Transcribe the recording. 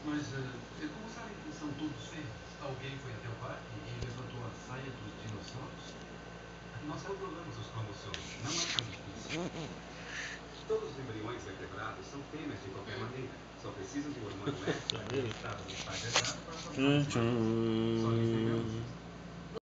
Mas, como sabem que são todos fêmeas? Alguém foi até o parque e levantou a saia dos dinossauros? Nós controlamos os cromossomos. Não é tão difícil. Todos os embriões vertebrados são fêmeas de qualquer maneira. Só precisam do hormônio F naquele estado do estágio exato para formar os machos. Só que entendemos.